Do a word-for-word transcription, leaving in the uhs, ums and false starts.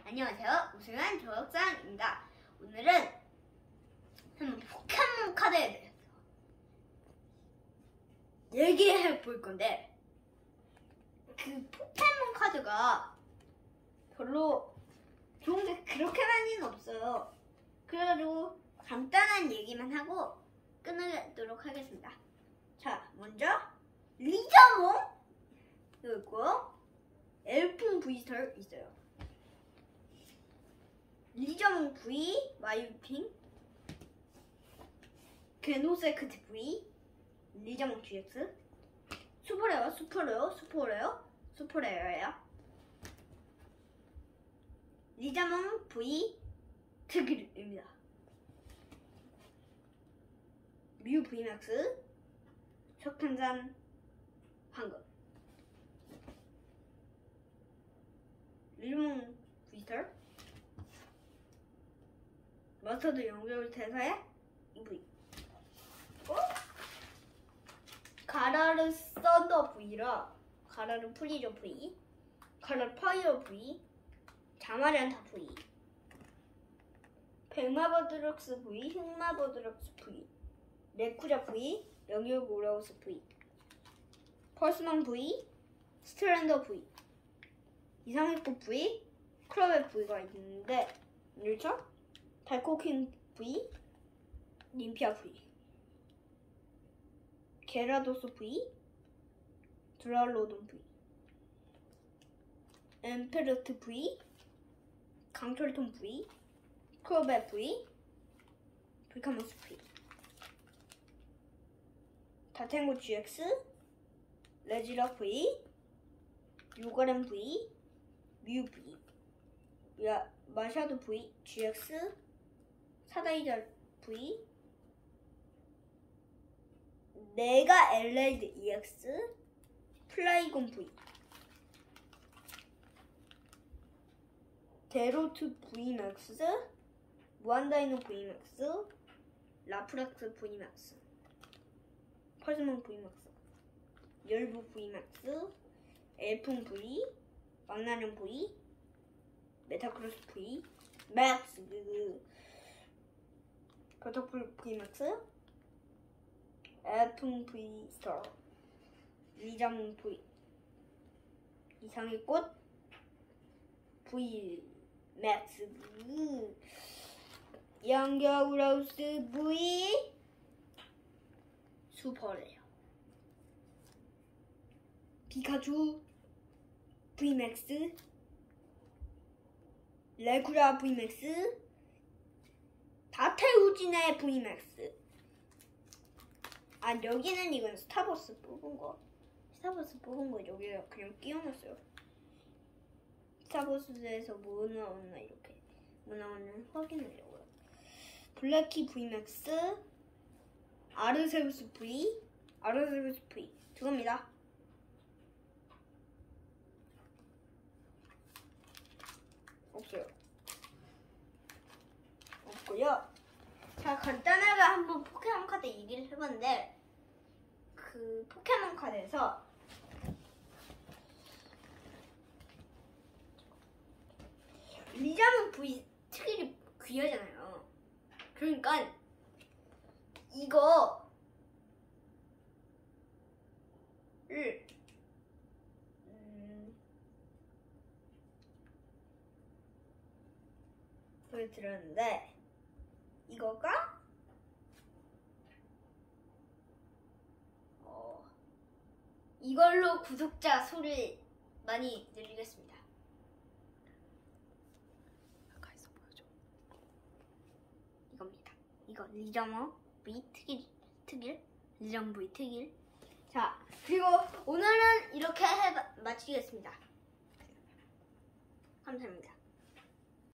안녕하세요. 우승한 조혁상입니다. 오늘은 한번 포켓몬 카드에 대해서 얘기해 볼 건데, 그 포켓몬 카드가 별로 좋은 게 그렇게 많이는 없어요. 그래가지고 간단한 얘기만 하고 끝내도록 하겠습니다. 자, 먼저 리자몽 이거 있고요. 엘풍 브이스터 있어요. 리자몽 V, 마유핑, 게노세크트 V, 리자몽 지엑스, 슈퍼레어, 슈퍼레어, 슈퍼레어, 슈퍼레어예요. 리자몽 V 특일입니다. 뮤 브이맥스, 석탄산 황금, 리자몽 브이스터, 머스터드 연결 대사의 이브이, 어? 가라르 썬더 V라 가라르 프리저 V, 가라르 파이어 V, 자마란타 V, 백마버드럭스 V, 흑마버드럭스 V, 레쿠자 V, 영역 오라우스 V, 펄스망 V, 스트랜더 V, 이상의꽃 V, 클럽의 V가 있는데 그렇죠? 달코킹 V, 림피아 V, 게라도스 V, 드랄로돈 V, 엠페르트 V, 강철통 V, 클로베 V, 불카모스 V, 다탱고 지엑스, 레지라 V, 요가렘 V, 뮤 V, 야, 마샤도 V, 지엑스, 사다이자 V, 네가 엘레이드 이엑스, 플라이곤 V, 데로트 V맥스, 무한다이노 V맥스, 라프락스 V맥스, 펄스몬 V맥스, 열부 V맥스, 엘풍 V, 왕나뇽 V, 메타크로스 V, 맥스, 버터풀 V맥스, 엘풍 V스터, 리자몽 V, 이상의 꽃 V, 맥스, 양겨우라우스 V, 슈퍼레어, 피카츄 V맥스, 레쿠라 V맥스, 다테우진의 V맥스. 아, 여기는 이건 스타버스 뽑은 거. 스타버스 뽑은 거 여기에 그냥 끼워놨어요. 스타버스에서 뭐 나왔나 이렇게. 뭐 나왔나 확인하려고요. 블랙키 V맥스, 아르세우스 V, 아르세우스 V. 그겁니다. 없어요. 없고요. 자, 간단하게 한번 포켓몬 카드 얘기를 해봤는데, 그 포켓몬 카드에서 리자몽 V 특일이 귀하잖아요. 그러니까 이거를 음, 보여드렸는데, 이거가 어, 이걸로 구독자 수를 많이 늘리겠습니다. 가까이서 보여줘. 이겁니다. 이거 리자몽 V 특일, 특일, 리자몽 V 특일. 자, 그리고 오늘은 이렇게 해 마치겠습니다. 감사합니다.